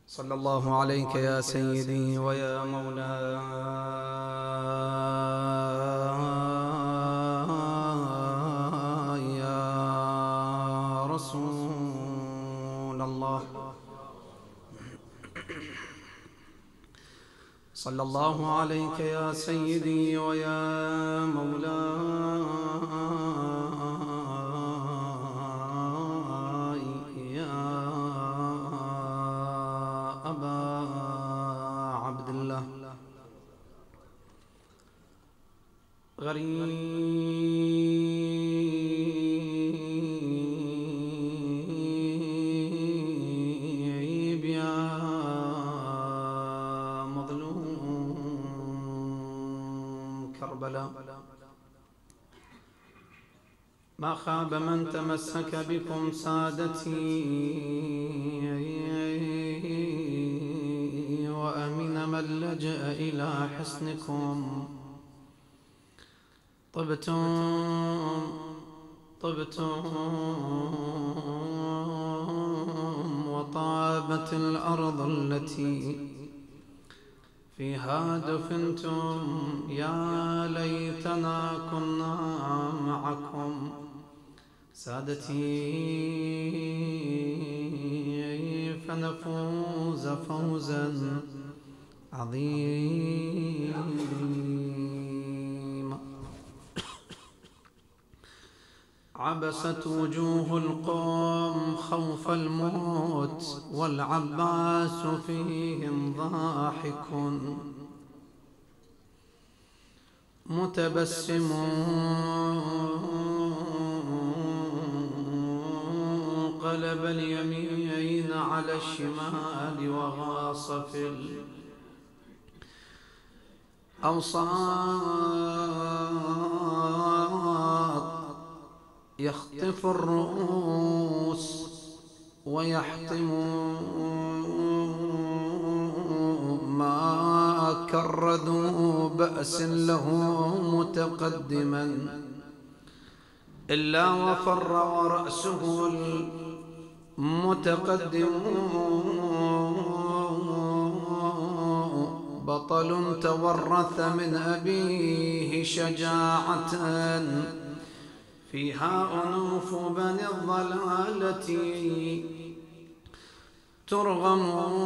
صلى الله عليك يا سيدي ويا مولاي يا رسول الله. صلى الله عليك يا سيدي ويا مولاي يا أبا عبد الله. غريب يا مظلوم كربلاء، ما خاب من تمسك بكم سادتي، وأمن من لجأ إلى حصنكم. طبتم وطابت الأرض التي فيها دفنتم. يا ليتنا كنا معكم سادتي فنفوز فوزا عظيما. عبست وجوه القوم خوف الموت والعباس فيهم ضاحك متبسم، قلب اليمين على الشمال وغاص في الأوساط، يخطف الرؤوس ويحطم ما كردوا بأس له متقدما، إلا وفر ورأسه المتقدم بطل تورث من أبيه شجاعة، فيها أنوف بني الضلالة ترغم،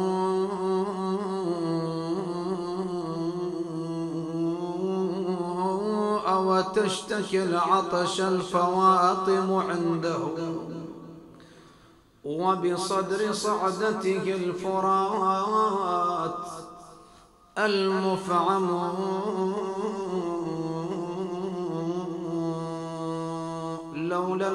أو تشتكي العطش الفواطم عنده، وبصدر صعدته الفرات المفعم، لولا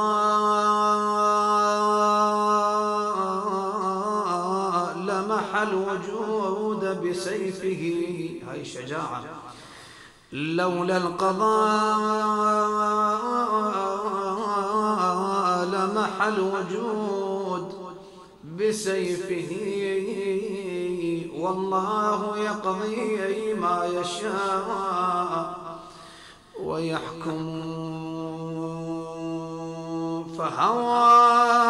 القضاء لمحى الوجود بسيفه. هاي شجاعة. لولا القضاء لمحى الوجود بسيفه، والله يقضي ما يشاء ويحكم. فهوى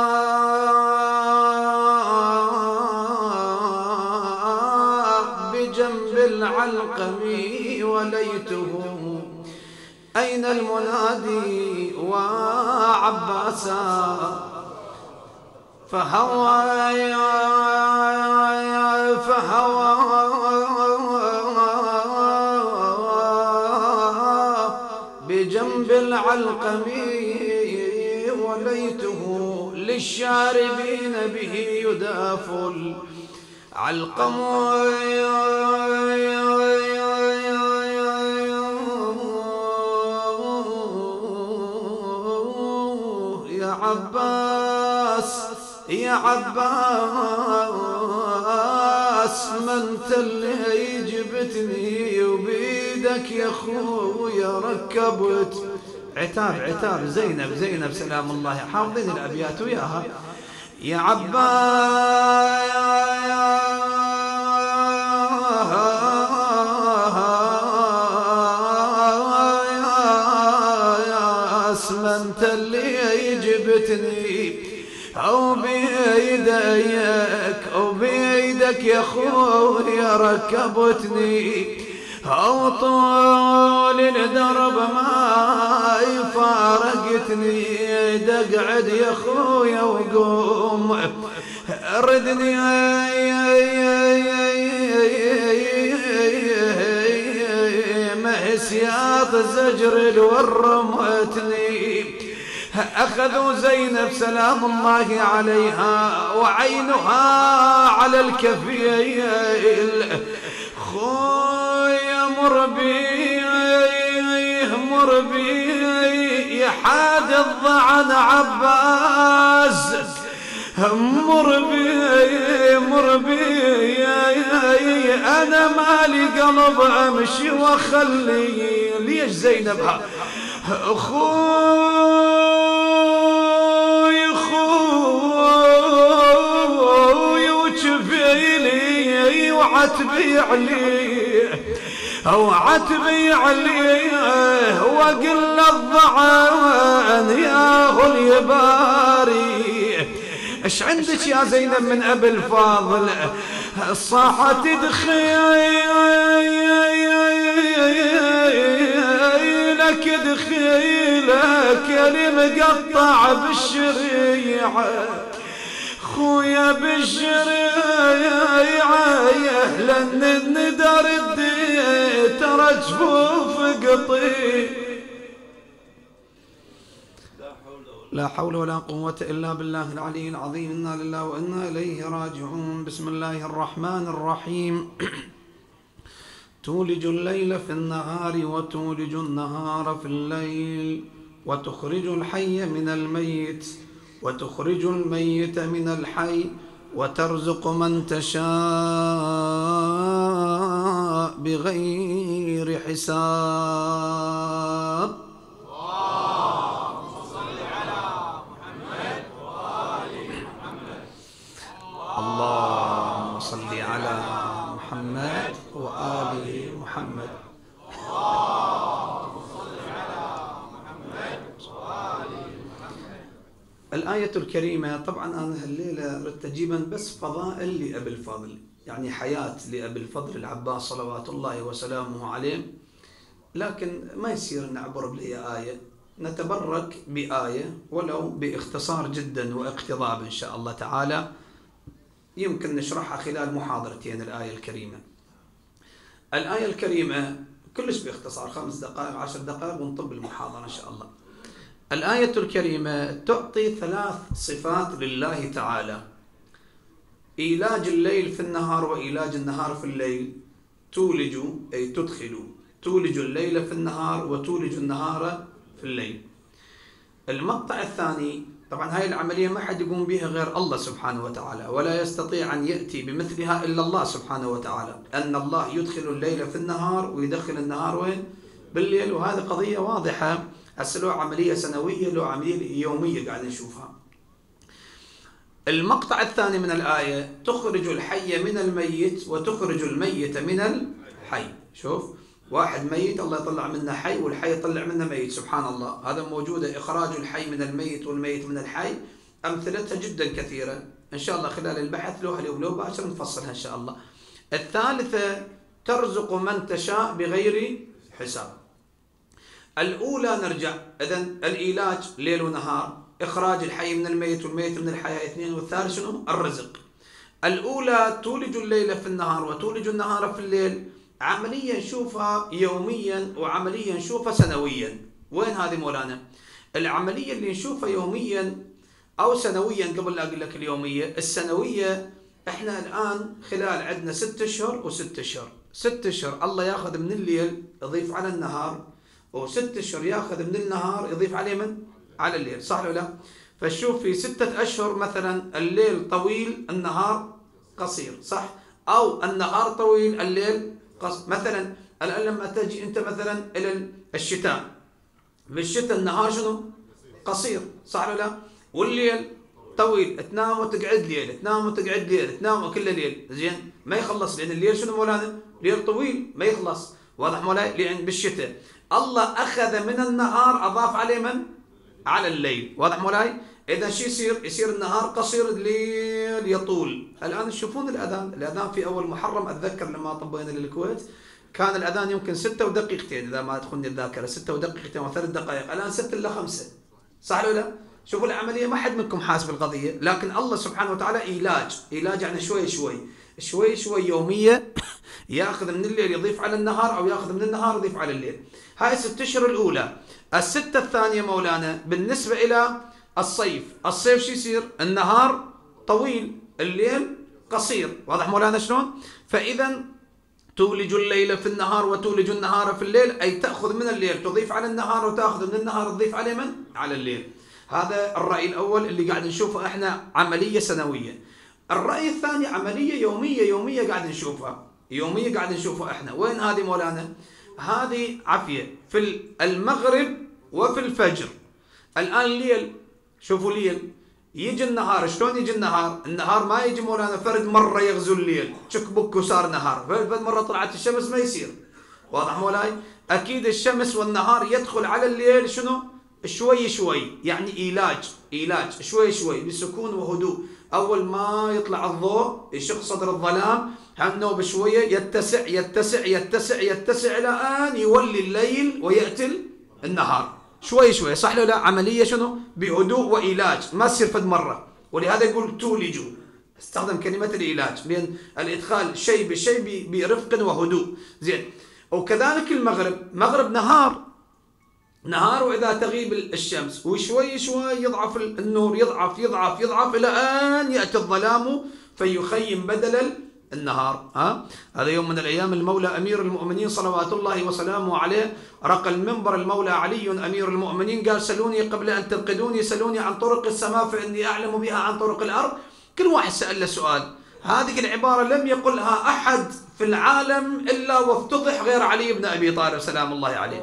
بجنب العلقم وليته، أين المنادي وعباسا. فهوى بجنب العلقم وليته، للشاربين به يداف العلقم. يا عباس يا عباس، ما انت اللي جبتني وبيدك يا خويا ركبت. عتاب زينب سلام الله، حافظين الأبيات وياها. يا عباس، ما انت اللي جبتني أو بيدك بيدك يا خويا ركبتني، أو طول الدرب ما يفارقتني، دقعد يا خويا وقوم ردني مسياط زجر الورمتني. أخذوا زينب سلام الله عليها وعينها على الكفيل، خويا مر بي يا حاد الضعن عباس، مر بي أنا مالي قلب أمشي وأخلي. ليش زينب خوي وجفيلي وعتبي عليه وعتبي عليه، وقل الضعن يا اليباري. ايش عندك يا زينب من ابي الفاضل؟ صاحت دخيلك يا مقطع بالشريعة، خويا بالشريعة لأن الندر ترى جفوف قطي. لا حول ولا قوة إلا بالله العلي العظيم. إنا لله وإنا إليه راجعون. بسم الله الرحمن الرحيم. تولج الليل في النهار وتولج النهار في الليل، وتخرج الحي من الميت وتخرج الميت من الحي، وترزق من تشاء بغير حساب. اللهم صل على محمد وآل محمد. الآية الكريمة طبعا أنا هالليلة ردت أجيبا بس فضائل لأبي الفضل، يعني حياة لأبي الفضل العباس صلوات الله وسلامه عليه، لكن ما يصير نعبر بلي آية، نتبرك بآية ولو باختصار جدا واقتضاب إن شاء الله تعالى، يمكن نشرحها خلال محاضرتين. الآية الكريمة، الآية الكريمة كلش باختصار 5 دقائق 10 دقائق ونطب المحاضرة إن شاء الله. الآية الكريمة تعطي 3 صفات لله تعالى: إيلاج الليل في النهار وإيلاج النهار في الليل. تولج أي تدخل، تولج الليل في النهار وتولج النهار في الليل. المقطع الثاني، طبعا هاي العملية ما حد يقوم بها غير الله سبحانه وتعالى، ولا يستطيع أن يأتي بمثلها إلا الله سبحانه وتعالى، أن الله يدخل الليل في النهار ويدخل النهار وين؟ بالليل. وهذه قضية واضحة، هسه له عملية سنوية له عملية يومية قاعد نشوفها. المقطع الثاني من الآية: تخرج الحي من الميت وتخرج الميت من الحي. شوف، واحد ميت الله يطلع منه حي، والحي يطلع منه ميت، سبحان الله. هذا موجودة، إخراج الحي من الميت والميت من الحي، أمثلتها جدا كثيرة إن شاء الله خلال البحث له اليوم لو باشر نفصلها إن شاء الله. الثالثة: ترزق من تشاء بغير حساب. الأولى نرجع، إذن الإيلاج ليل ونهار، إخراج الحي من الميت والميت من الحي 2، والثالث شنو؟ الرزق. الأولى تولج الليل في النهار وتولج النهار في الليل، عمليا نشوفها يوميا وعمليا نشوفها سنويا. وين هذه مولانا؟ العملية اللي نشوفها يوميا أو سنويا، قبل لا أقول لك اليومية، السنوية احنا الآن خلال عندنا 6 أشهر و6 أشهر. 6 أشهر الله ياخذ من الليل يضيف على النهار، و6 أشهر ياخذ من النهار يضيف عليه من؟ على الليل، صح ولا لا؟ فشوف في 6 أشهر مثلا الليل طويل النهار قصير، صح؟ أو النهار طويل الليل قصير. مثلا الآن لما تجي أنت مثلا إلى الشتاء، بالشتاء النهار شنو؟ قصير، صح ولا لا؟ والليل طويل، تنام وتقعد ليل، تنام وتقعد ليل، تنام كل ليل، زين؟ ما يخلص، لأن الليل شنو مولانا؟ ليل طويل ما يخلص، واضح مولاي؟ لأن بالشتاء الله أخذ من النهار أضاف عليه من؟ على الليل، واضح مولاي؟ إذا شو يصير؟ يصير النهار قصير، الليل يطول. الآن تشوفون الأذان في أول محرم، أتذكر لما طبينا للكويت كان الأذان يمكن 6 ودقيقتين إذا ما تخوني الذاكرة، 6 ودقيقتين و3 دقائق، الآن 6 إلا 5. صح ولا لا؟ شوفوا العملية، ما حد منكم حاسب القضية، لكن الله سبحانه وتعالى علاج يعني شوي شوي يومية ياخذ من الليل يضيف على النهار، أو ياخذ من النهار يضيف على الليل. هاي 6 أشهر الأولى. الستة الثانية مولانا بالنسبة إلى الصيف شو يصير؟ النهار طويل، الليل قصير. واضح مولانا شلون؟ فإذا تولج الليل في النهار وتولج النهار في الليل، أي تأخذ من الليل تضيف على النهار، وتأخذ من النهار تضيف عليه على الليل. هذا الرأي الأول اللي قاعد نشوفه احنا، عملية سنوية. الرأي الثاني عملية يومية قاعد نشوفها احنا. وين هذه مولانا؟ هذه عافية في المغرب وفي الفجر. الآن الليل، شوفوا الليل يجي النهار. شلون يجي النهار؟ النهار ما يجي مولانا فرد مرة يغزو الليل تشكبك وصار نهار، فرد مرة طلعت الشمس ما يصير. واضح مولاي؟ أكيد الشمس والنهار يدخل على الليل شنو؟ شوي، يعني إيلاج شوي بسكون وهدوء. أول ما يطلع الضوء يشق صدر الظلام، هنو بشوية يتسع إلى أن يولي الليل ويأتي النهار شوي. صح ولا لا؟ عملية شنو؟ بهدوء وإيلاج، ما تصير فد مرة. ولهذا يقول تولجوا، استخدم كلمة الإيلاج، لأن الإدخال شيء بشيء برفق وهدوء. زين. وكذلك مغرب نهار وإذا تغيب الشمس، وشوي يضعف النور، يضعف إلى أن يأتي الظلام فيخيم بدل النهار. هذا يوم من الأيام المولى أمير المؤمنين صلوات الله وسلامه عليه رقى المنبر المولى علي أمير المؤمنين، قال سلوني قبل أن تنقذوني، سلوني عن طرق السماء فإني أعلم بها عن طرق الأرض. كل واحد سأل له سؤال. هذه العبارة لم يقلها أحد في العالم إلا وافتضح غير علي بن أبي طالب سلام الله عليه.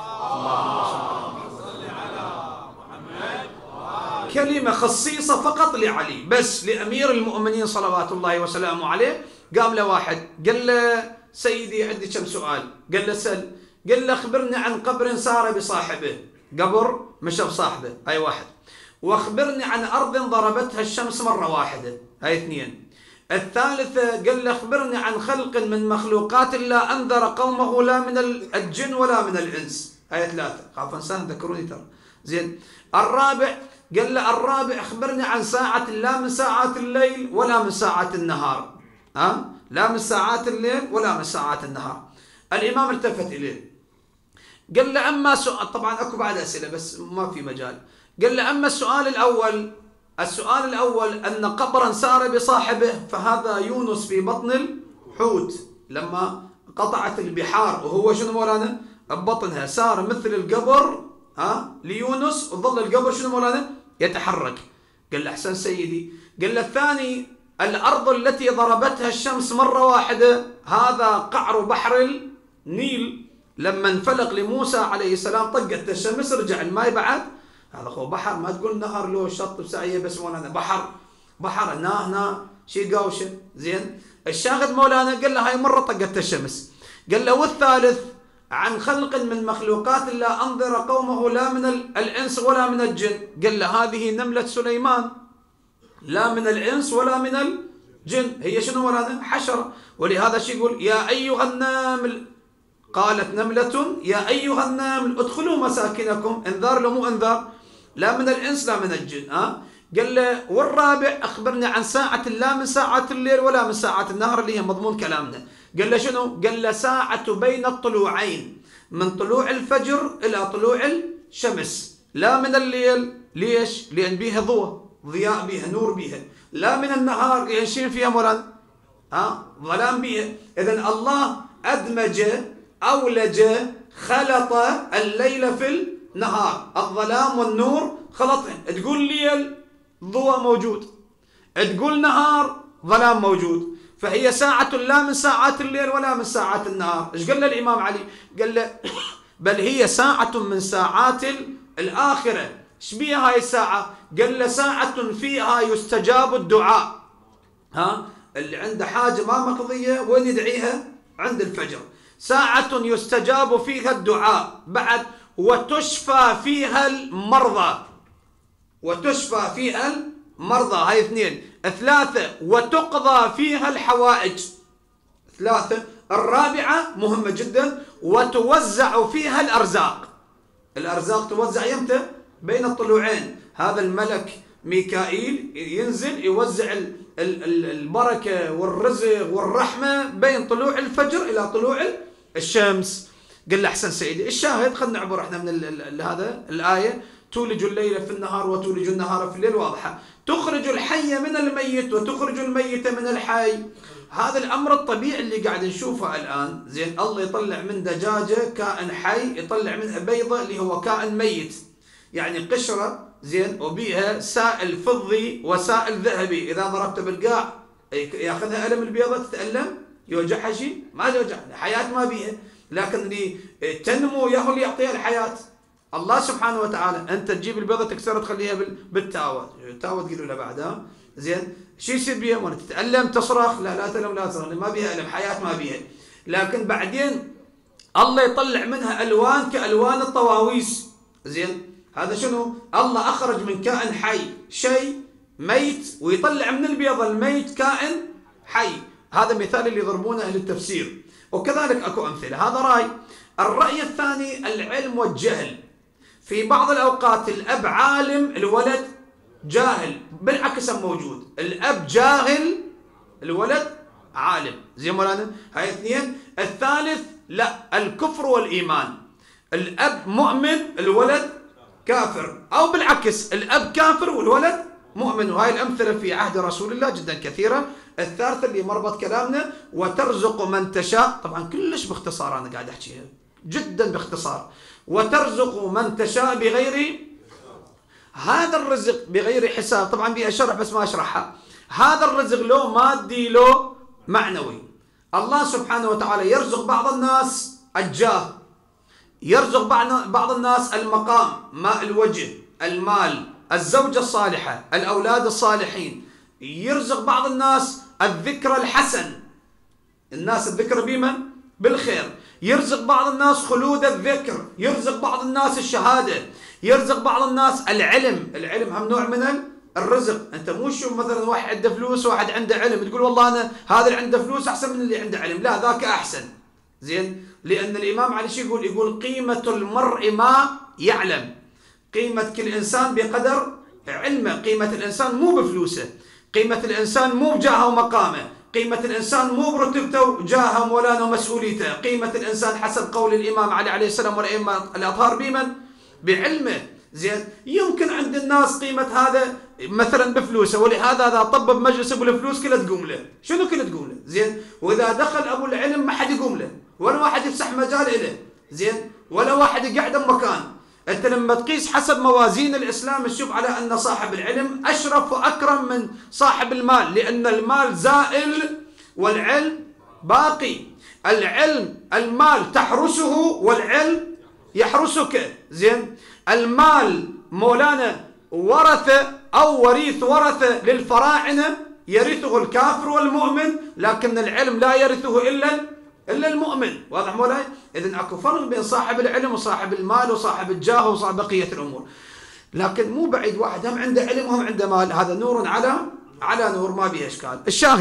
كلمة خصيصة فقط لعلي، بس لأمير المؤمنين صلوات الله وسلامه عليه. قام له واحد قال له سيدي عندي كم سؤال. قال له سل. قال له أخبرني عن قبر سار بصاحبه، قبر مشى بصاحبه، هاي واحد. وأخبرني عن أرض ضربتها الشمس مرة واحدة، هاي اثنين. الثالثة قال له أخبرني عن خلق من مخلوقات الله أنذر قومه لا من الجن ولا من الإنس، هاي ثلاثة. خاف إنسان ذكروني ترى. زين. الرابع قال له أخبرني عن ساعة لا من ساعات الليل ولا من ساعات النهار. لا من ساعات الليل ولا من ساعات النهار. الإمام التفت إليه قال له أما سؤال، طبعا أكو بعد أسئلة بس ما في مجال. قال له أما السؤال الأول أن قبرا سار بصاحبه، فهذا يونس في بطن الحوت لما قطعت البحار، وهو شنو مولانا؟ ببطنها، سار مثل القبر ليونس، وظل القبر شنو مولانا؟ يتحرك. قال له أحسن سيدي. قال له الثاني الأرض التي ضربتها الشمس مرة واحدة، هذا قعر بحر النيل لما انفلق لموسى عليه السلام، طقت الشمس رجع الماء بعد. هذا هو بحر، ما تقول نهر له شط بسعيه، بس مولانا بحر هنا شي قوشه. زين. الشاهد مولانا قال له هاي مرة طقت الشمس. قال له والثالث عن خلق من مخلوقات الله أنذر قومه لا من الإنس ولا من الجن. قال له هذه نملة سليمان، لا من الإنس ولا من الجن، هي شنو مولانا؟ حشرة. ولهذا شو يقول؟ يا أيها النمل، قالت نملة يا أيها النمل ادخلوا مساكنكم، انذار له مو انذار، لا من الإنس لا من الجن. قال له والرابع أخبرني عن ساعة لا من ساعات الليل ولا من ساعات النهار، اللي هي مضمون كلامنا. قال له شنو؟ قال له ساعة بين الطلوعين، من طلوع الفجر إلى طلوع الشمس، لا من الليل. ليش؟ لأن بيها ضياء بيها، نور بيها. لا من النهار، لأن شين فيها مولانا؟ ظلام بيها. إذن الله أدمج، أولج، خلط الليل في النهار، الظلام والنور خلطهم. تقول ليل ضوء موجود، تقول نهار ظلام موجود، فهي ساعة لا من ساعات الليل ولا من ساعات النهار. ايش قال له الإمام علي؟ قال له بل هي ساعة من ساعات الآخرة. ايش بيها هاي الساعة؟ قال له ساعة فيها يستجاب الدعاء. اللي عنده حاجة ما مقضية وين يدعيها؟ عند الفجر. ساعة يستجاب فيها الدعاء، بعد وتشفى فيها المرضى، وتشفى فيها المرضى، هاي اثنين. 3 وتقضى فيها الحوائج. 3. الرابعة مهمة جدا، وتوزع فيها الأرزاق. الأرزاق توزع يمتى؟ بين الطلوعين. هذا الملك ميكائيل ينزل يوزع البركة والرزق والرحمة بين طلوع الفجر إلى طلوع الشمس. قال له أحسن سيدي. الشاهد خلنا نعبر احنا من هذا الآية: تولج الليل في النهار وتولج النهار في الليل. واضحة. تخرج الحي من الميت وتخرج الميت من الحي. هذا الأمر الطبيعي اللي قاعد نشوفه الآن. زين، الله يطلع من دجاجة كائن حي، يطلع منها بيضة اللي هو كائن ميت، يعني قشرة زين وبيها سائل فضي وسائل ذهبي. إذا ضربته بالقاع ياخذها ألم البيضة، تتألم، يوجعها شيء؟ ما يوجع، حياة ما بيها. لكن اللي تنمو ياهو اللي يعطيها الحياة الله سبحانه وتعالى. أنت تجيب البيضة تكسرها تخليها بالتاوة، تاوة تقولوا لها بعدها زين، شو يصير بيها؟ وانا تتألم تصرخ؟ لا تألم لا تصرخ، ما بيها ألم، حياة ما بيها. لكن بعدين الله يطلع منها ألوان كألوان الطواويس. زين، هذا شنو؟ الله أخرج من كائن حي شيء ميت، ويطلع من البيضة الميت كائن حي. هذا مثال اللي يضربونه أهل التفسير، وكذلك أكو أمثلة. هذا رأي. الرأي الثاني: العلم والجهل. في بعض الأوقات الأب عالم، الولد جاهل، بالعكس موجود. الأب جاهل، الولد عالم. زي مولانا، هاي اثنين. الثالث: لا، الكفر والإيمان. الأب مؤمن، الولد كافر، أو بالعكس الأب كافر والولد مؤمن. وهاي الأمثلة في عهد رسول الله جدا كثيرة. الثالث اللي مربط كلامنا: وترزق من تشاء. طبعا كلش باختصار، أنا قاعد أحكيها جدا باختصار. وترزق من تشاء بغير، هذا الرزق بغير حساب. طبعا بي أشرح بس ما أشرحها. هذا الرزق له مادي له معنوي. الله سبحانه وتعالى يرزق بعض الناس الجاه، يرزق بعض الناس المقام، ماء الوجه، المال، الزوجة الصالحة، الأولاد الصالحين. يرزق بعض الناس الذكر الحسن، الناس الذكر بمن؟ بالخير. يرزق بعض الناس خلود الذكر، يرزق بعض الناس الشهادة، يرزق بعض الناس العلم. العلم هم نوع من الرزق. انت مو شوف مثلا واحد عنده فلوس وواحد عنده علم تقول والله انا هذا اللي عنده فلوس احسن من اللي عنده علم، لا ذاك احسن. زين، لان الامام علي شو يقول قيمة المرء ما يعلم. قيمة كل انسان بقدر علمه. قيمة الانسان مو بفلوسه، قيمة الانسان مو بجاهه ومقامه، قيمة الإنسان مو برتبته وجاهه ومولانا ومسؤوليته. قيمة الإنسان حسب قول الإمام علي عليه السلام والأئمة الأطهار بمن؟ بعلمه. زين، يمكن عند الناس قيمة هذا مثلا بفلوسه، ولهذا إذا طب بمجلس أبو الفلوس كله تقوم له. شنو كله تقوم له؟ زين، وإذا دخل أبو العلم ما حد يقوم له، ولا واحد يفسح مجال له. زين، ولا واحد يقعد بمكان. أنت لما تقيس حسب موازين الإسلام تشوف على أن صاحب العلم أشرف وأكرم من صاحب المال، لأن المال زائل والعلم باقي. العلم المال تحرسه والعلم يحرسك. زين، المال مولانا ورثة أو وريث ورثة للفراعنة، يرثه الكافر والمؤمن، لكن العلم لا يرثه إلا المؤمن. واضح مولاي؟ إذن أكو فرق بين صاحب العلم وصاحب المال وصاحب الجاه وصاحب بقية الأمور. لكن مو بعيد واحد هم عنده علم وهم عنده مال، هذا نور على نور، ما به إشكال.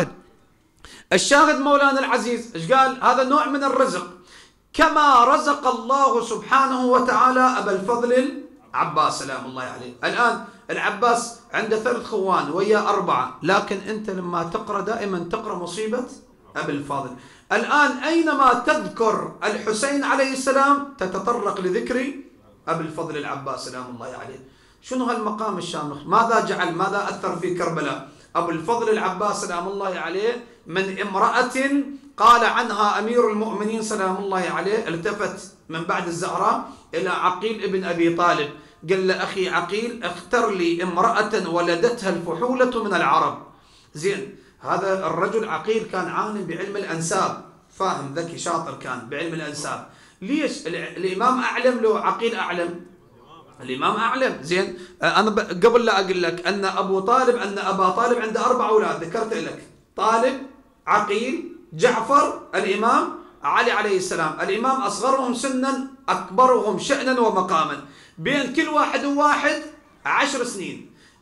الشاهد مولانا العزيز إيش قال؟ هذا نوع من الرزق، كما رزق الله سبحانه وتعالى أبا الفضل العباس سلام الله عليه. الآن العباس عنده 3 خوان ويا 4، لكن أنت لما تقرأ دائما تقرأ مصيبة أبي الفاضل. الآن أينما تذكر الحسين عليه السلام تتطرق لذكر أبي الفضل العباس سلام الله عليه. شنو هالمقام الشامخ؟ ماذا أثر في كربلاء؟ أبو الفضل العباس سلام الله عليه من امرأة قال عنها أمير المؤمنين سلام الله عليه، التفت من بعد الزهراء إلى عقيل ابن أبي طالب، قال له أخي عقيل اختر لي امرأة ولدتها الفحولة من العرب. زين، هذا الرجل عقيل كان عالم بعلم الأنساب، فاهم ذكي شاطر كان بعلم الأنساب. ليش الإمام أعلم لو عقيل أعلم؟ الإمام أعلم. زين، أنا قبل لا أقول لك أن أبا طالب عنده 4 أولاد، ذكرت لك طالب، عقيل، جعفر، الإمام علي عليه السلام. الإمام أصغرهم سنا أكبرهم شأنا ومقاما، بين كل واحد وواحد 10 سنين.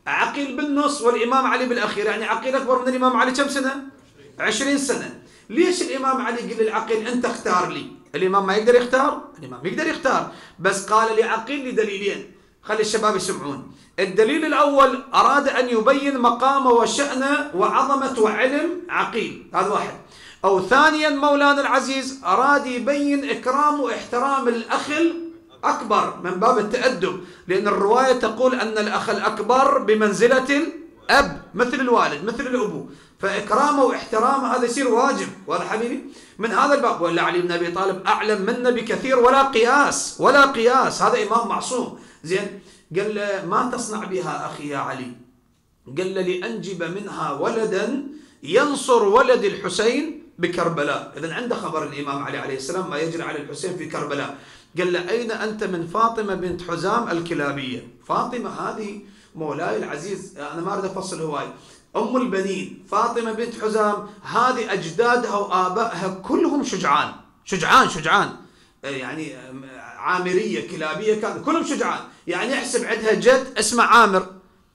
عقيل بالنص والإمام علي بالأخير، يعني عقيل أكبر من الإمام علي كم سنة؟ 20 سنة. ليش الإمام علي قال للعقيل أنت اختار لي؟ الإمام ما يقدر يختار؟ الإمام يقدر يختار، بس قال لعقيل لدليلين، خلي الشباب يسمعون. الدليل الأول أراد أن يبين مقامه وشأنه وعظمة وعلم عقيل، هذا واحد. أو ثانيا مولانا العزيز أراد يبين إكرام واحترام الأخ الأكبر من باب التأدب، لأن الرواية تقول أن الأخ الأكبر بمنزلة الأب مثل الوالد مثل الأبو، فإكرامه واحترامه هذا يصير واجب. واضح حبيبي؟ من هذا الباب. ولا علي بن أبي طالب أعلم منا بكثير ولا قياس ولا قياس، هذا إمام معصوم. زين، قال له ما تصنع بها أخي يا علي؟ قال له لأنجب منها ولدا ينصر ولد الحسين بكربلاء. إذن عنده خبر الإمام علي عليه السلام ما يجري على الحسين في كربلاء. قال له أين أنت من فاطمة بنت حزام الكلابية؟ فاطمة هذه مولاي العزيز، أنا ما أريد أفصل هواي، أم البنين فاطمة بنت حزام، هذه أجدادها وآبائها كلهم شجعان شجعان شجعان، يعني عامرية كلابية كان كلهم شجعان. يعني احسب عندها جد اسمه عامر.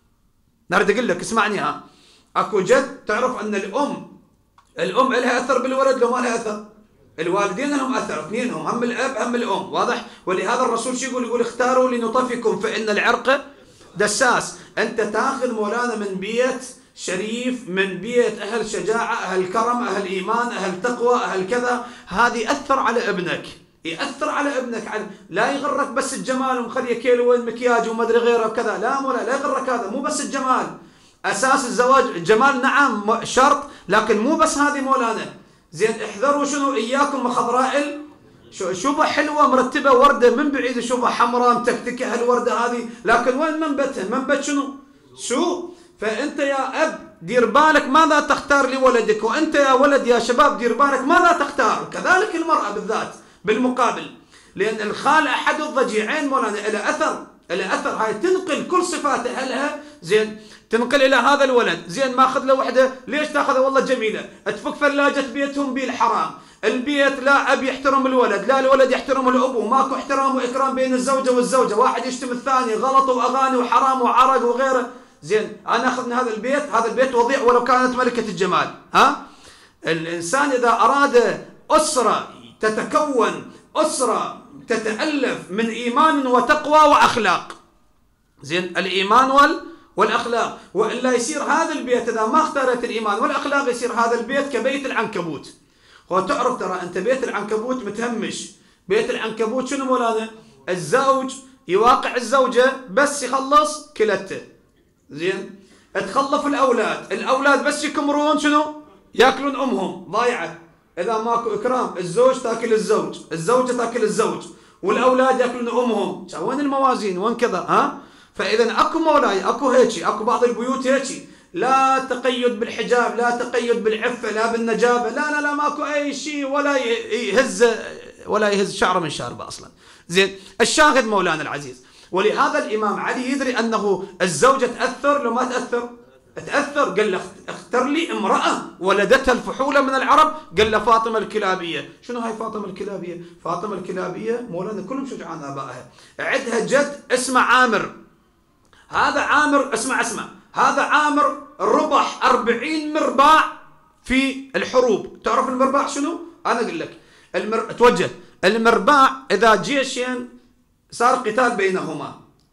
نريد أقول لك اسمعني، ها أكو جد تعرف أن الأم لها أثر بالولد لو ما لها أثر؟ الوالدين لهم أثر، اثنينهم، هم الأب هم الأم. واضح؟ ولهذا الرسول شو يقول؟ يقول اختاروا لنطفكم فإن العرق دساس. أنت تاخذ مولانا من بيت شريف، من بيت أهل شجاعة، أهل كرم، أهل إيمان، أهل تقوى، أهل كذا، هذه يأثر على ابنك، يأثر على ابنك. لا يغرك بس الجمال ومخليه كيلو مكياج وما أدري غيره وكذا، لا مولا لا يغرك هذا، مو بس الجمال. أساس الزواج الجمال نعم شرط، لكن مو بس هذه مولانا. زين، احذروا شنو؟ إياكم وخضراء شوفها حلوة مرتبة وردة من بعيد شوفها حمراء متكتكة هالوردة هذه، لكن وين منبتها؟ منبت شنو؟ سوء. فأنت يا أب دير بالك ماذا تختار لولدك، وأنت يا ولد يا شباب دير بالك ماذا تختار. كذلك المرأة بالذات بالمقابل، لأن الخال أحد الضجيعين مولانا إلى أثر، إلى أثر. هاي تنقل كل صفات أهلها، زين، تنقل إلى هذا الولد. زين، ماخذ له وحدة، ليش تاخذها؟ والله جميلة، تفك ثلاجة بيتهم بالحرام، البيت لا أب يحترم الولد لا الولد يحترم الأب، وماكو احترام وإكرام بين الزوجة والزوجة، واحد يشتم الثاني، غلط وأغاني وحرام وعرق وغيره. زين، أنا أخذ من هذا البيت، هذا البيت وضيع ولو كانت ملكة الجمال. ها؟ الإنسان إذا أراد أسرة تتكون، أسرة تتألف من إيمان وتقوى وأخلاق، زين، الإيمان والأخلاق، وإلا يصير هذا البيت إذا ما اختارت الإيمان والأخلاق يصير هذا البيت كبيت العنكبوت. هو تعرف ترى أنت بيت العنكبوت متهمش. بيت العنكبوت شنو مولانا؟ الزوج يواقع الزوجة بس يخلص كلته، زين، تخلف الأولاد بس يكمرون شنو؟ ياكلون أمهم ضايعة. إذا ماكو إكرام الزوج تاكل الزوج، الزوجة تاكل الزوج، والأولاد ياكلون أمهم. وين الموازين؟ وين كذا؟ ها؟ فإذا أكو مولاي، أكو هيك، أكو بعض البيوت هيك، لا تقيد بالحجاب، لا تقيد بالعفة، لا بالنجابة، لا ماكو أي شيء، ولا يهز شعره من شاربه أصلا. زين، الشاهد مولانا العزيز، ولهذا الإمام علي يدري أنه الزوجة تأثر لو ما تأثر؟ تأثر. قال له اختر لي امرأة ولدتها الفحولة من العرب، قال له فاطمة الكلابية. شنو هاي فاطمة الكلابية؟ فاطمة الكلابية مولانا كلهم شجعان آبائها، عندها جد اسمه عامر. هذا عامر، اسمع هذا عامر ربح 40 مرباع في الحروب. تعرف المرباع شنو؟ أنا أقول لك توجه. المرباع إذا جيشين صار قتال بينهما،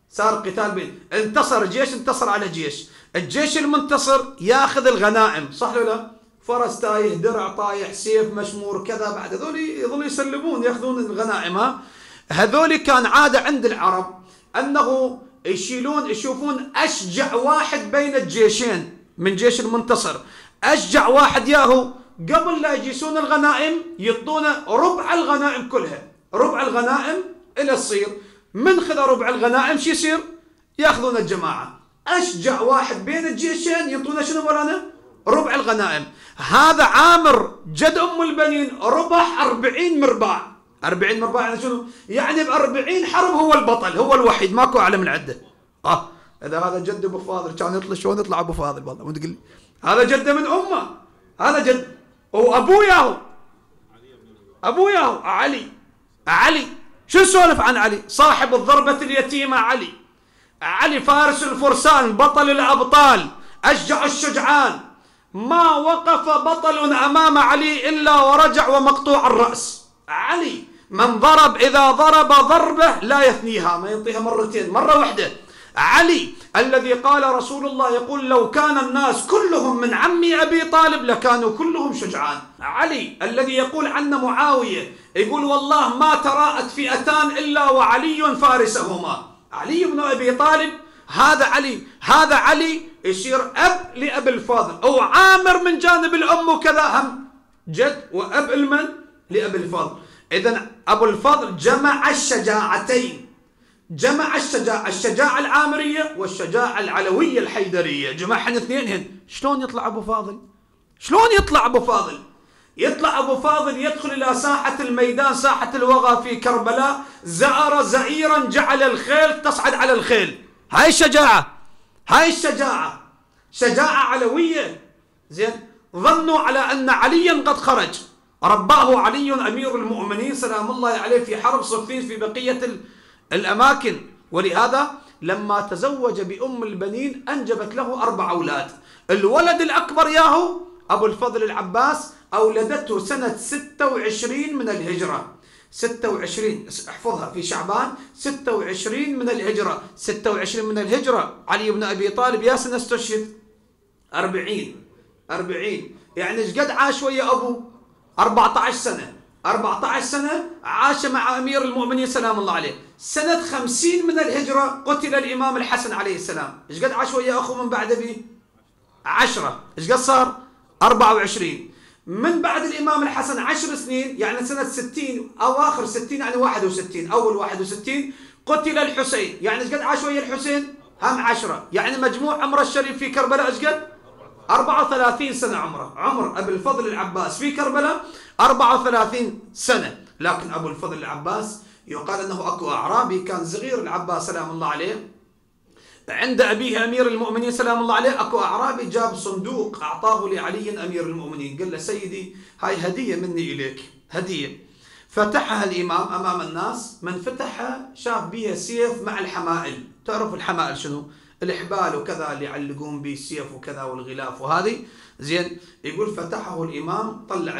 انتصر جيش انتصر على جيش، الجيش المنتصر ياخذ الغنائم، صح ولا لا؟ فرس تايه، درع طايح، سيف مشمور كذا، بعد هذول يظلوا يسلمون ياخذون الغنائم. هذول كان عادة عند العرب أنه يشوفون أشجع واحد بين الجيشين من جيش المنتصر، أشجع واحد ياهو، قبل لا يجيسون الغنائم يعطونه ربع الغنائم كلها، ربع الغنائم إلى تصير من خذ ربع الغنائم شو يصير؟ ياخذون الجماعة. أشجع واحد بين الجيشين يعطونه شنو مولانا؟ ربع الغنائم. هذا عامر جد أم البنين ربح 40 مرباع. 40 مرباع يعني شنو؟ يعني ب40 حرب هو البطل، هو الوحيد، ماكو أعلى من عده. إذا هذا جد أبو فاضل كان يطلع شلون يطلع أبو فاضل والله، وأنت تقول لي هذا جده من أمه، هذا جد. وأبوياه علي شو سولف عن علي؟ صاحب الضربة اليتيمة علي. علي فارس الفرسان بطل الأبطال أشجع الشجعان، ما وقف بطل أمام علي إلا ورجع ومقطوع الرأس. علي من ضرب إذا ضرب ضربة لا يثنيها، ما ينطيها مرتين، مرة واحدة. علي الذي قال رسول الله يقول لو كان الناس كلهم من عمي أبي طالب لكانوا كلهم شجعان. علي الذي يقول عن معاوية يقول والله ما تراءت فئتان إلا وعلي فارسهما. علي بن أبي طالب هذا علي يصير أب لأبي الفاضل، أو عامر من جانب الأم وكذا هم جد وأب المن لأبي الفاضل. إذن أبو الفاضل جمع الشجاعتين، جمع الشجاعة العامرية والشجاعة العلوية الحيدرية، جمعهن اثنينهن. شلون يطلع أبو فاضل؟ شلون يطلع أبو فاضل؟ يطلع أبو فاضل يدخل إلى ساحة الميدان، ساحة الوغى في كربلاء، زأر زئيرا جعل الخيل تصعد على الخيل. هاي الشجاعة، هاي الشجاعة شجاعة علوية. زين، ظنوا على أن عليا قد خرج، رباه علي أمير المؤمنين سلام الله عليه في حرب صفين في بقية الأماكن. ولهذا لما تزوج بأم البنين أنجبت له 4 أولاد. الولد الأكبر ياهو أبو الفضل العباس أولدته سنة 26 من الهجرة. 26 احفظها في شعبان، 26 من الهجرة. 26 من الهجرة علي بن أبي طالب يا سنة استشهد 40 يعني ايش قد عاش ويا أبو 14 سنة. 14 سنة عاش مع أمير المؤمنين سلام الله عليه. سنة 50 من الهجرة قتل الإمام الحسن عليه السلام. ايش قد عاش ويا أخوه من بعد به 10. ايش قد صار 24. من بعد الإمام الحسن 10 سنين يعني سنة 60 أواخر 60 يعني 61 أول 61 قتل الحسين. يعني ايش قد عاش ويا الحسين هم 10. يعني مجموع عمر الشريف في كربلاء ايش قد 34 سنة عمر أبي الفضل العباس في كربلاء 34 سنة. لكن أبو الفضل العباس يقال أنه أكو أعرابي كان صغير العباس سلام الله عليه عند أبيه أمير المؤمنين سلام الله عليه. أكو أعرابي جاب صندوق أعطاه لعلي أمير المؤمنين، قال له سيدي هاي هدية مني إليك، هدية. فتحها الإمام أمام الناس، من فتحها شاف بيها سيف مع الحمائل. تعرف الحمائل شنو؟ الإحبال وكذا اللي يعلقون به السيف وكذا والغلاف وهذه. زين، يقول فتحه الإمام طلع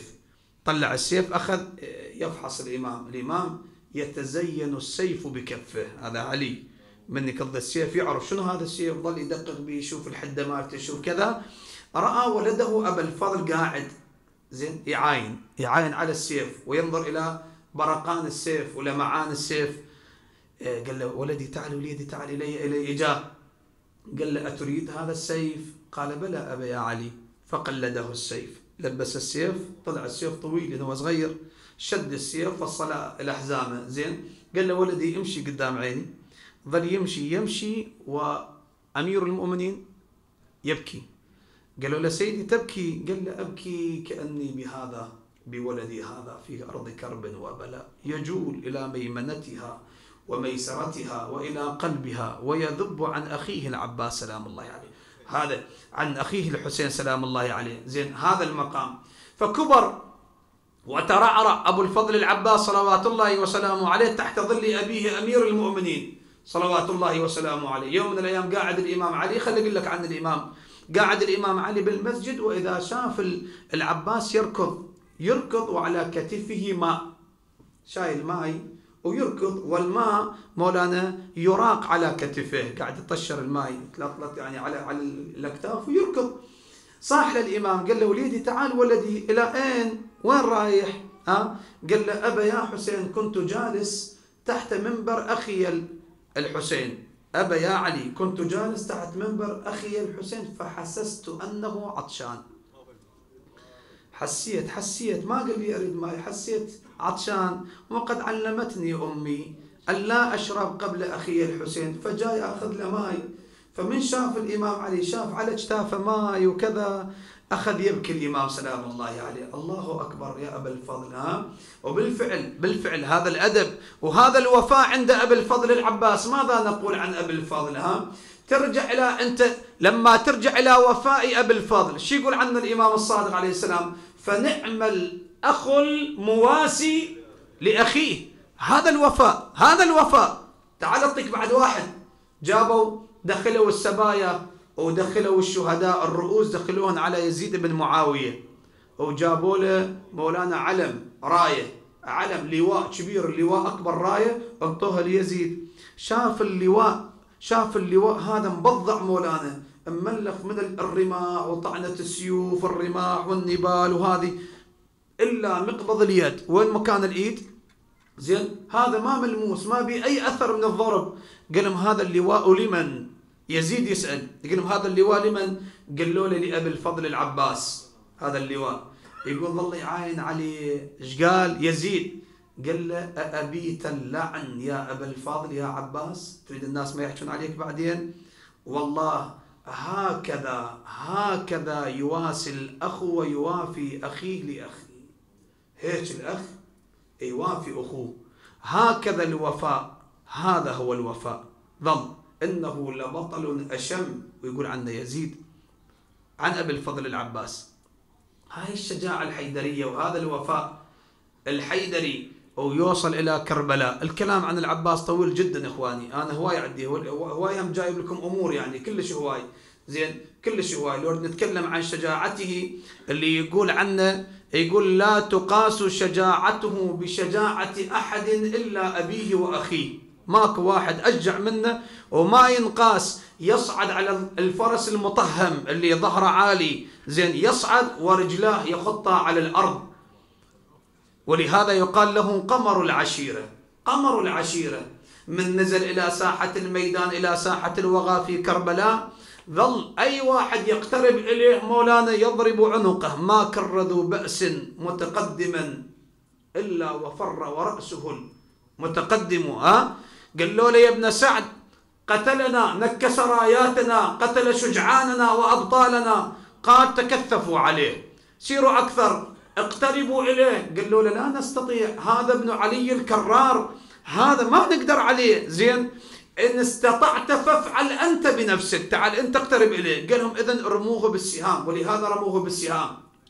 السيف أخذ يفحص الإمام يتزين السيف بكفه. هذا علي من يقضي السيف يعرف شنو هذا السيف، ظل يدقق به يشوف الحدة مالته يشوف كذا. رأى ولده أبا الفضل قاعد زين يعاين على السيف وينظر إلى برقان السيف ولمعان السيف. قال له ولدي تعال وليدي تعال إلي إجاه. قال له أتريد هذا السيف؟ قال بلى أبا يا علي. فقلده السيف، لبس السيف، طلع السيف طويل لأنه صغير، شد السيف فصل الأحزامة. زين، قال له ولدي امشي قدام عيني. ظل يمشي وأمير المؤمنين يبكي. قالوا له سيدي تبكي؟ قال له أبكي كأني بولدي هذا في أرض كرب وبلاء، يجول إلى ميمنتها وميسرتها وإلى قلبها ويذب عن أخيه العباس سلام الله عليه، هذا عن أخيه الحسين سلام الله عليه. زين، هذا المقام. فكبر وترعرع أبو الفضل العباس صلوات الله وسلامه عليه تحت ظل أبيه أمير المؤمنين صلوات الله وسلامه عليه. يوم من الأيام قاعد الإمام علي، خلي أقول لك عن الإمام، قاعد الإمام علي بالمسجد وإذا شاف العباس يركض وعلى كتفه ماء، شايل ماء ويركض، والماء مولانا يراق على كتفه، قاعد يطشر الماء يتلطلط يعني على الأكتاف ويركض. صاح للإمام قال له وليدي تعال ولدي إلى أين؟ وين رايح؟ قال له أبا يا حسين كنت جالس تحت منبر أخي الحسين. أبا يا علي كنت جالس تحت منبر أخي الحسين فحسست أنه عطشان. حسيت ما قال لي أريد ماء، حسيت عطشان، وقد علمتني أمي أن لا أشرب قبل أخي الحسين، فجاي أخذ له ماء. فمن شاف الإمام علي شاف على اجتافه ماء وكذا، أخذ يبكي الإمام سلام الله عليه. الله أكبر يا أبا الفضل. بالفعل هذا الأدب وهذا الوفاء عند أبي الفضل العباس. ماذا نقول عن أبي الفضل؟ ترجع إلى أنت لما ترجع إلى وفاء أبي الفضل، شو يقول عنه الإمام الصادق عليه السلام؟ فنعم الأخ المواسي لأخيه. هذا الوفاء. تعال أعطيك بعد واحد جابوا دخلوا السبايا ودخلوا الشهداء الرؤوس، دخلوهن على يزيد بن معاوية، وجابوا له مولانا علم راية، علم لواء كبير، اللواء أكبر راية، انطوها ليزيد. شاف اللواء هذا مبضع مولانا، مملخ من الرماح وطعنة السيوف، الرماح والنبال وهذه، إلا مقبض اليد. وين مكان الإيد؟ زين، هذا ما ملموس، ما بي أي أثر من الضرب. قال لهم هذا اللواء لمن؟ يزيد يسأل، يقول لهم هذا اللواء لمن؟ قالوا له لأبي الفضل العباس هذا اللواء. يقول ظل يعاين عليه، ايش قال يزيد؟ قال له أأبيت اللعن يا أبا الفضل يا عباس؟ تريد الناس ما يحجون عليك بعدين؟ والله هكذا يواسي الأخ ويوافي أخيه لأخيه. هيك الأخ يوافي أخوه، هكذا الوفاء، هذا هو الوفاء. ظل إنه لبطل أشم، ويقول عنه يزيد عن أبي الفضل العباس. هاي الشجاعة الحيدرية وهذا الوفاء الحيدري، ويوصل إلى كربلاء. الكلام عن العباس طويل جدا إخواني، أنا هواي عندي، هواي هم جايب لكم أمور يعني كلش هواي، زين كلش هواي. لو نتكلم عن شجاعته اللي يقول عنه، يقول لا تقاس شجاعته بشجاعة أحد إلا أبيه وأخيه، ماكو واحد أشجع منه وما ينقاس. يصعد على الفرس المطهم اللي ظهره عالي، زين يصعد ورجلاه يخطها على الأرض، ولهذا يقال له قمر العشيرة. قمر العشيرة من نزل إلى ساحة الميدان، إلى ساحة الوغى في كربلاء، ظل أي واحد يقترب إليه مولانا يضرب عنقه، ما كر ذو بأس متقدما إلا وفر ورأسه المتقدم. قالوا له يا ابن سعد قتلنا، نكس راياتنا، قتل شجعاننا وأبطالنا، قال تكثفوا عليه، سيروا أكثر، اقتربوا إليه. قالوا له لا نستطيع، هذا ابن علي الكرار، هذا ما نقدر عليه. زين إن استطعت فافعل أنت بنفسك، تعال أنت اقترب إليه. قال لهم إذن ارموه بالسهام، ولهذا رموه بالسهام.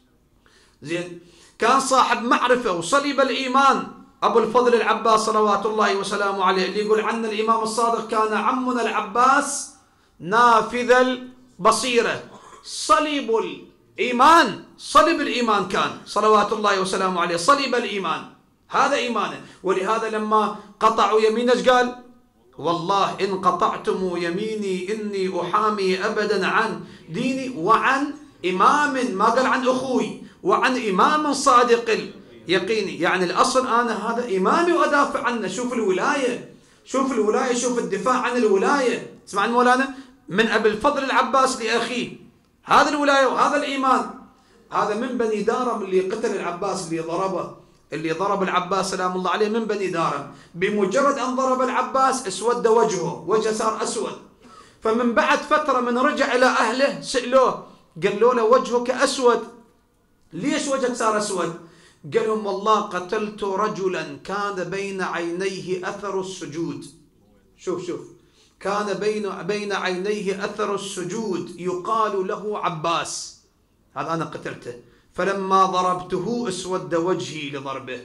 زين كان صاحب معرفة وصليب الإيمان أبو الفضل العباس صلوات الله وسلامه عليه، اللي يقول عنه الإمام الصادق كان عمنا العباس نافذ البصيرة، صليب الإيمان، صليب الإيمان كان صلوات الله وسلامه عليه، صليب الإيمان، هذا إيمانه. ولهذا لما قطعوا يمينه قال والله إن قطعتم يميني إني أحامي أبدا عن ديني وعن إمام، ما قال عن أخوي، وعن إمام صادق اليقيني. يعني الأصل أنا هذا إمامي وأدافع عنه. شوف الولاية، شوف الولاية، شوف الدفاع عن الولاية. اسمعني مولانا، من أبي الفضل العباس لأخيه، هذا الولاية وهذا الإيمان. هذا من بني دارم اللي قتل العباس، اللي ضرب العباس سلام الله عليه، من بني دارم. بمجرد أن ضرب العباس اسود وجهه، وجهه صار أسود. فمن بعد فترة من رجع إلى أهله سألوه، قالوا له وجهك أسود، ليش وجهك صار أسود؟ قال لهم والله قتلت رجلا كان بين عينيه أثر السجود. شوف كان بين عينيه أثر السجود يقال له عباس، هذا أنا قتلته، فلما ضربته اسود وجهي لضربه.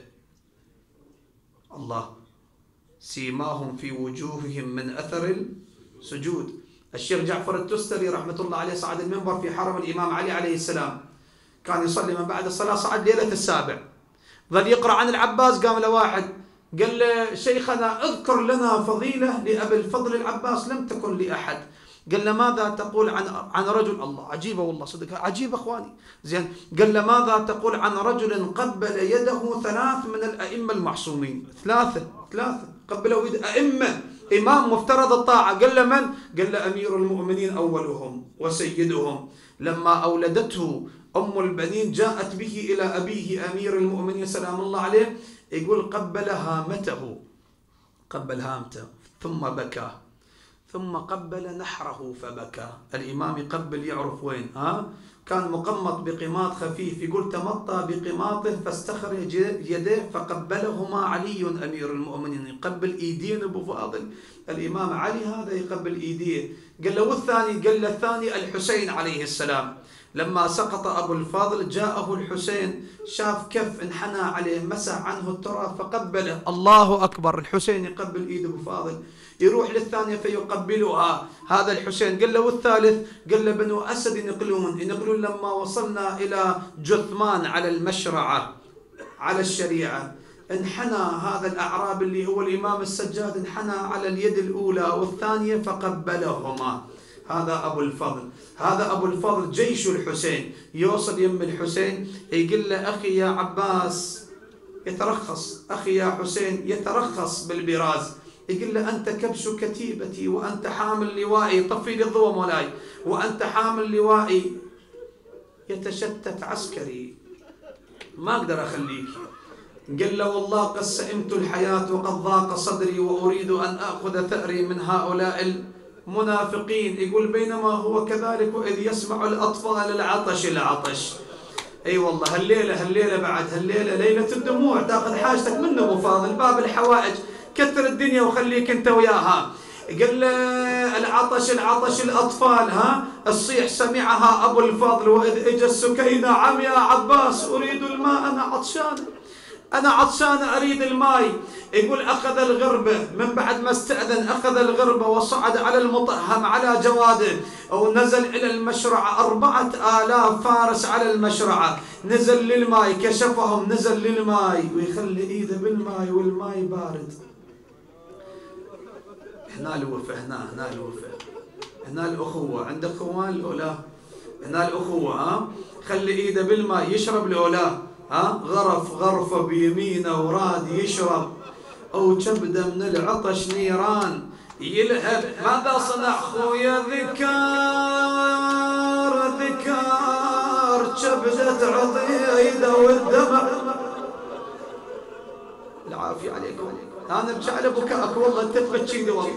الله، سيماهم في وجوههم من أثر السجود. الشيخ جعفر التستري رحمة الله عليه صعد المنبر في حرم الإمام علي عليه السلام، كان يصلي من بعد الصلاة، صعد ليلة السابع، ظل يقرأ عن العباس. قام له واحد قال له شيخنا اذكر لنا فضيلة لأبي الفضل العباس لم تكن لأحد. قال له ماذا تقول عن رجل، الله عجيبة والله صدق عجيبة اخواني. زين قال له ماذا تقول عن رجل قبل يده 3 من الأئمة المعصومين، 3 قبلوا يد أئمة، إمام مفترض الطاعة. قال له من؟ قال له أمير المؤمنين أولهم وسيدهم، لما أولدته أم البنين جاءت به إلى أبيه أمير المؤمنين سلام الله عليه، يقول قبل هامته ثم بكى، ثم قبل نحره فبكى. الإمام يقبل يعرف وين، كان مقمط بقماط خفيف، يقول تمطى بقماطه فاستخرج يديه فقبلهما علي أمير المؤمنين، يقبل إيدين أبو فاضل الإمام علي، هذا يقبل إيديه. قال له والثاني؟ قال له الثاني الحسين عليه السلام. لما سقط أبو الفضل جاءه الحسين، شاف كف انحنى عليه، مسح عنه التراب فقبله. الله أكبر. الحسين يقبل إيد أبو فاضل، يروح للثانية فيقبلها. هذا الحسين قال له والثالث، قال له بنو أسد ينقلون. لما وصلنا إلى جثمان على المشرعة على الشريعة، انحنى هذا الأعراب اللي هو الإمام السجاد، انحنى على اليد الأولى والثانية فقبلهما. هذا أبو الفضل. هذا أبو الفضل جيش الحسين. يوصل يم الحسين يقول له أخي يا عباس يترخص، أخي يا حسين يترخص بالبراز. يقول له أنت كبش كتيبتي وأنت حامل لوائي، طفي لي الضوء مولاي، وأنت حامل لوائي، يتشتت عسكري ما أقدر أخليك. قال له والله قد سئمت الحياة وقد ضاق صدري وأريد أن أخذ ثأري من هؤلاء المنافقين. يقول بينما هو كذلك وإذ يسمع الأطفال العطش. أي والله هالليلة بعد هالليلة ليلة الدموع، تاخذ حاجتك منه أبو فاضل، باب الحوائج كثر الدنيا وخليك أنت وياها. قال له العطش الأطفال الصيح سمعها أبو الفضل وإذ إجا السكينة، نعم يا عباس أريد الماء، أنا عطشان أريد الماء. يقول أخذ الغربة من بعد ما استأذن، أخذ الغربة وصعد على المطهم على جواده ونزل إلى المشرعة. 4000 فارس على المشرعة، نزل للماء، كشفهم، نزل للماء ويخلي إيده بالماء والماء بارد. هنا الوفا، هنا الوفا، هنا الأخوة. عند أخوان الأولى، هنا الأخوة. خلي إيده بالماء يشرب الأولى، غرفة بيمينه وراد يشرب، أو كبده من العطش نيران يلهب. ماذا صنع خويا؟ ذكار كبدة عضيده والدمع. العافية عليكم. أنا برجع على بكاءك والله، أنت تبكيني والله.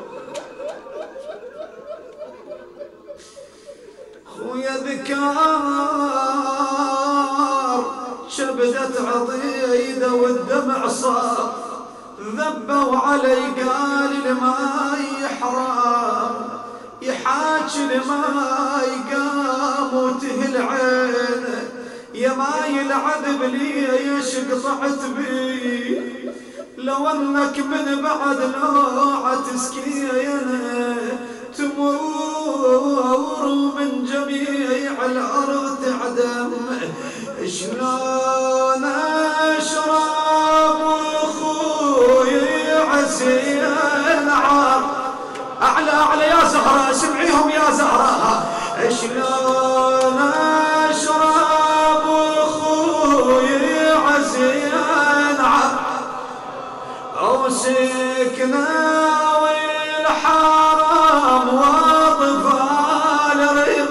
خويا ذكار شبدت عضيده والدمع صار، ذبوا علي قال الماي يحرام، يحاكي الماي قام وتهل عينه، يا ماي العذب ليش قطعت بي، لو انك من بعد لوعة سكينه تمر من جميع الأرض تعدم. شلون أشرب أخوي عسين عار، أعلى يا زهرة، سمعيهم يا زهرة. شلون أشرب أخوي عسين عار، أو سكنة والحرام واطفال ريق،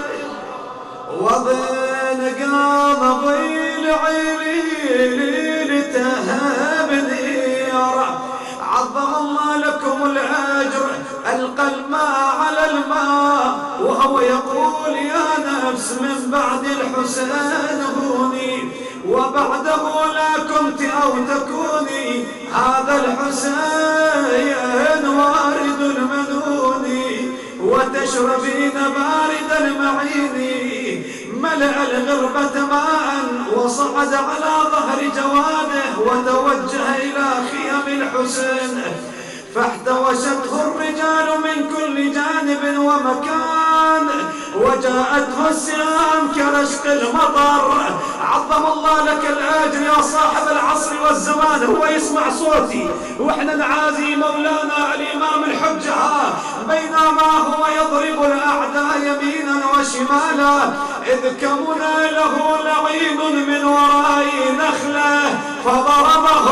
وضين قلبي العليل تهبني. عظم الله لكم الأجر، ألقى الماء على الماء وهو يقول يا نفس من بعد الحسين هوني، وبعده لا كنت أو تكوني، هذا الحسين وارد المنوني، وتشربين بارد المعين. ملأ الغربة ماء وصعد على ظهر جواده وتوجه إلى خيام الحسين، فاحتوشته الرجال من كل جانب ومكان، وجاءته السهام كرشق المطر. عظم الله لك الأجر يا صاحب العصر والزمان. هو يسمع صوتي واحنا نعازي مولانا الإمام الحجة، بينما هو يضرب الأعداء يمينا وشمالا، إذ كمن له لعين من وراء نخلة فضربه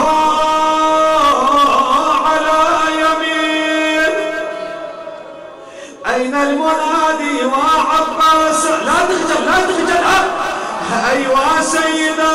على يمين. أين المنادي وعباس؟ لا تخجل أيوا سيدا،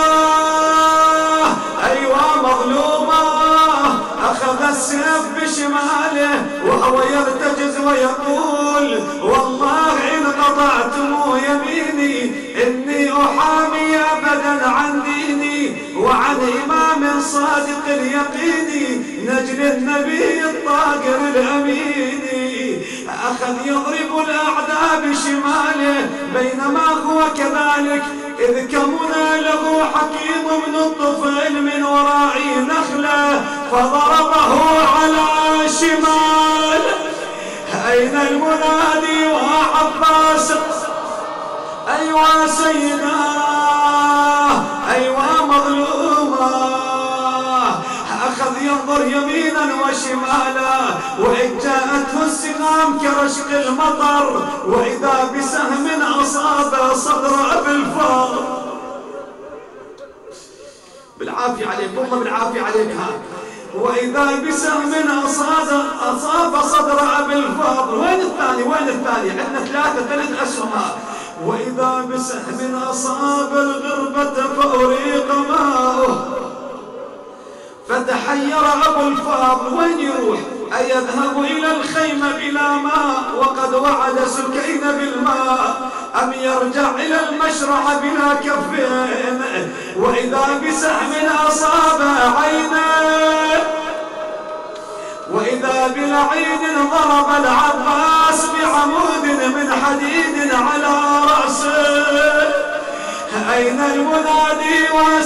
أيوا مظلومة. أخذ السيف بشماله وهو يرتجز ويقول والله إن قطعتم يميني إني أحامي أبدا عن ديني وعن إمام صادق اليقين، نجل النبي الطاقر الأمين. أخذ يضرب الأعداء بشماله بينما هو كذلك إذ كمن له حكيم بن الطفيل من وراء نخلة فضربه على شمال. أين المنادي وعباس؟ أيوا سيدا أيوا مظلوما. أخذ ينظر يمينا وشمالا وإذ جاءته السهام كرشق المطر وإذا بسهم أصاب صدر أبي الفضل. بالعافية عليك والله بالعافية عليك. وإذا بسهم أصاب صدر أبي الفضل. وين الثاني وين الثاني؟ عندنا ثلاث أسهم. وإذا بسهم أصاب الغربة فأريق ماؤه فتحير أبو الفضل وين يروح؟ أيذهب إلى الخيمة بلا ماء وقد وعد سكين بالماء أم يرجع إلى المشرع بلا كفين؟ وإذا بسهم أصاب عينه وإذا بلعين ضرب العباس بعمود من حديد على رأسه. أين المنادي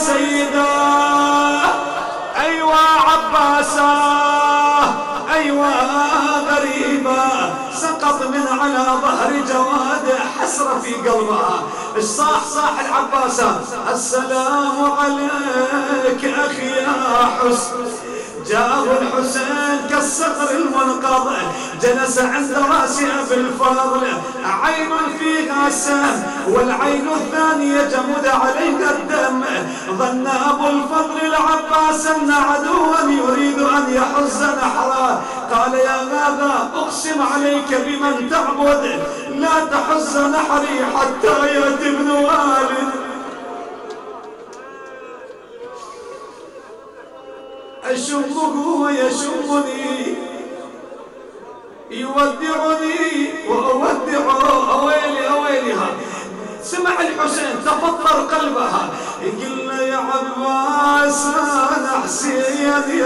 وسيدا أيوا عباسا أيوا غريبا. سقط من على ظهر جواد حسرة في قلبها. صاح العباسة السلام عليك أخي يا حسن. جاءه الحسين كالصقر المنقض جلس عند راس أبي الفضل عين فيها السهم والعين الثانية جمد عليها الدم. ظن أبو الفضل العباس أن عدوا يريد أن يحز نحره. قال يا هذا أقسم عليك بمن تعبد لا تحز نحري حتى يأتي ابن والد. أشمه ويشمني يودعني وأودعه. أويلها. سمع الحسين تفطر قلبها يقول يا عباس أنا حسين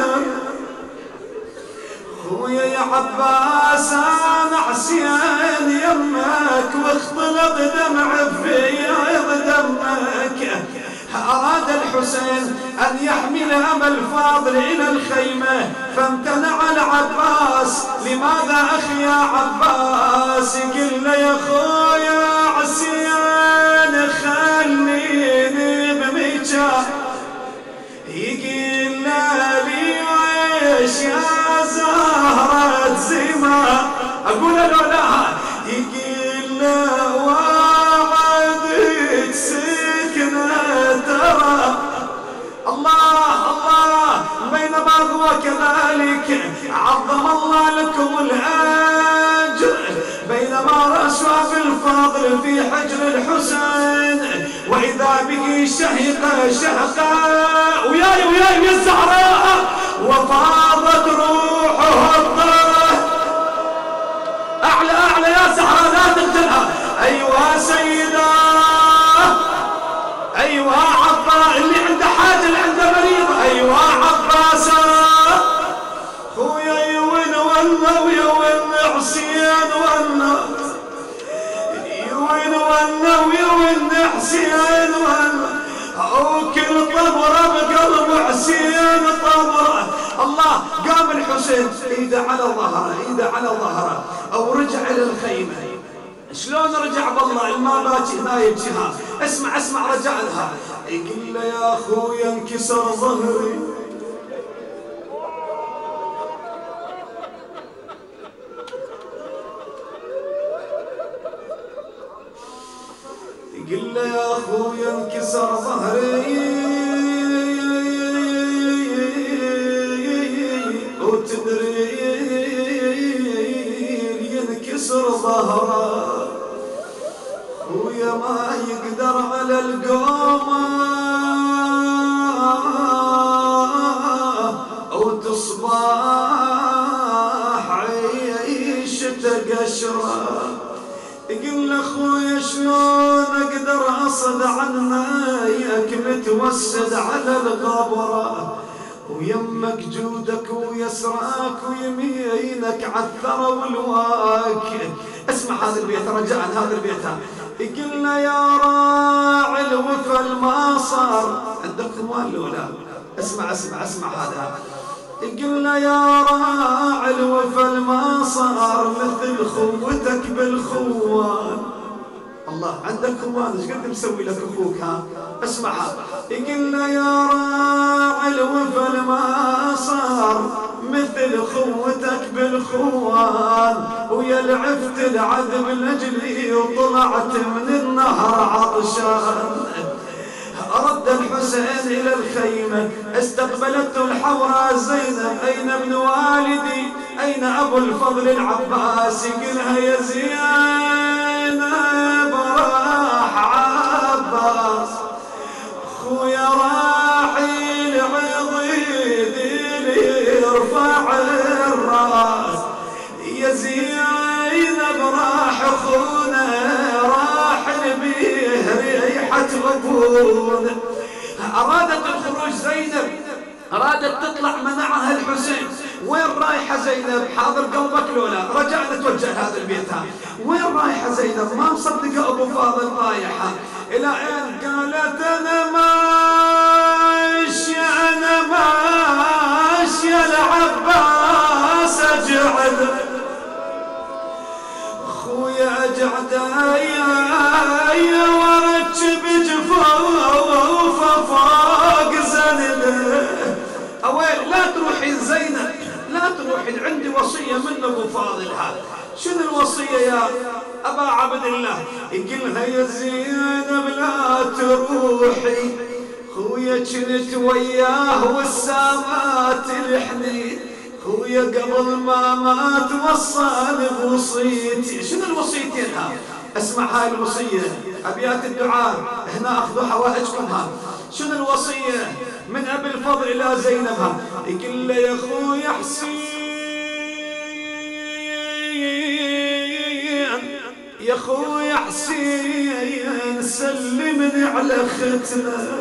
خويا يا عباس أنا حسين يمك واختلط دمع في دمك. أراد الحسين أن يحمل أبا الفاضل إلى الخيمة فامتنع العباس. لماذا أخي يا عباس؟ قل يا خويا عسيان خليني بميجا. يقول لي عيش يا زهرة زما. أقول له لا. يقول له وعدك سكنة ترى. الله بينما هو كذلك عظم الله لكم الأجر. بينما رأس أبي الفاضل في حجر الحسين وإذا به شهقة وياي الزهراء وفاضت روحه الطرف. أعلى يا زهراء لا تقتلها. أيوا سيدا أيوا عباس اللي عنده حاجة اللي عنده مريض. أيوا عباس خويا يوين ولا ويوين حسين ولا يوين ولا ويوين حسين ولا وكل طبرة بقلب حسين طبرة. الله. قام الحسين ايده على ظهره او رجع الى الخيمة. شلون رجع؟ بالله ما باكي هنا يبكيها. اسمع رجع لها. يقول له يا اخويا انكسر ظهري يقول له يا اخويا انكسر ظهري وتدري ينكسر ظهره ويا ما يقدر على القومة وتصبح عيشته قشرة. يقول اخويا شلون اقدر اصد عنك متوسد على الغبرة. ويمك جودك ويسراك ويمينك عالثرى والواك. اسمع هذا البيت رجاء، هذا البيت قلنا يا راعي الوفل ما صار عندك ثوان لولا. اسمع اسمع اسمع هذا. قلنا يا راعي الوفل ما صار مثل خوتك بالخوان. الله عندك خوان ايش قد مسوي لك اخوك ها؟ اسمعها. قلنا يا راعي الوفل ما صار مثل خوتك بالخوان، ويا لعفت العذب لاجلي وطلعت من النهر عطشان. رد الحسين إلى الخيمة استقبلته الحوراء زينب. أين ابن والدي؟ أين أبو الفضل العباس؟ قلها يا زينب راح عباس خويا راحي العضيد يرفع الراس. يا زينب راح اخونا راح بيه ريحة غبون. أرادت الخروج زينب، أرادت تطلع منعها الحسين. وين رايحة زينب؟ حاضر قلبك لولا. رجعنا نتوجه هذا البيت ها. وين رايحة زينب؟ ما مصدقة أبو فاضل رايحة. إلى أين؟ قالت أنا ماشية أنا ماشية العباس أجعد خويا أجعد يا ورج بجفوفه فوق زنده. أويل لا تروحين زينب لا تروحين، عندي وصية من أبو فاضل هذا. شنو الوصية يا أبا عبد الله؟ يقولها يا زينب لا تروحي خويا كنت وياه والسامات الحنين، خويا قبل ما مات وصاني بوصيتي. شنو الوصيتين ها؟ اسمع هاي الوصية أبيات الدعاء هنا أخذوا حوائجكم ها. شنو الوصية من أبي الفضل إلى زينب ها؟ يقول له يا خويا حسين يا خويا حسين سلمني على ختنا،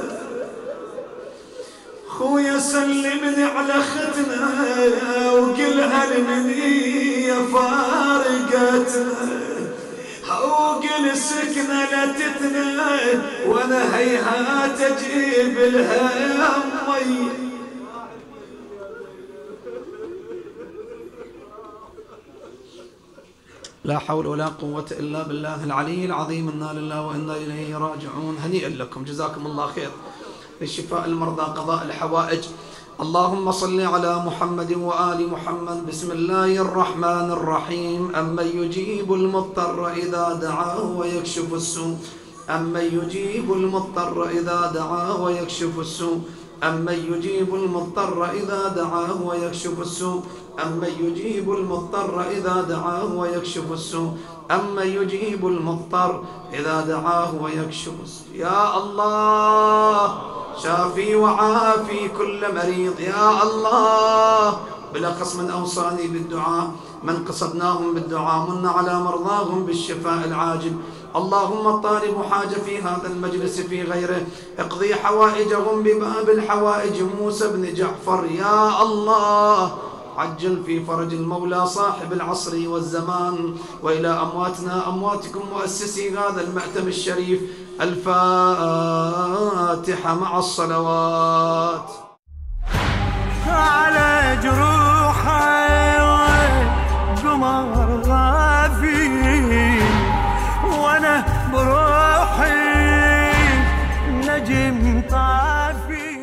خويا سلمني على ختنا وقلها المنية فارقتنا وقل سكنة لتتنا وانا هيهات اجيب لها مي. لا حول ولا قوة إلا بالله العلي العظيم. إنا لله وإنا إليه راجعون. هنيئا لكم جزاكم الله خير لشفاء المرضى قضاء الحوائج. اللهم صل على محمد وآل محمد. بسم الله الرحمن الرحيم. أمن يجيب المضطر إذا دعاه ويكشف السوء، أمن يجيب المضطر إذا دعاه ويكشف السوء، أمن يجيب المضطر إذا دعاه ويكشف السوء، أمن يجيب المضطر إذا دعاه ويكشف السوء، أمن يجيب المضطر إذا دعاه ويكشف السوء. يا الله شافي وعافي كل مريض يا الله. بالأخص من أوصاني بالدعاء من قصدناهم بالدعاء من على مرضاهم بالشفاء العاجل. اللهم الطالب حاجة في هذا المجلس في غيره اقضي حوائجهم بباب الحوائج. موسى بن جعفر يا الله عجل في فرج المولى صاحب العصر والزمان. وإلى أمواتنا أمواتكم مؤسسي هذا المأتم الشريف الفاتحة مع الصلوات. على جروحي قمر غافي وانا بروحي نجم طافي.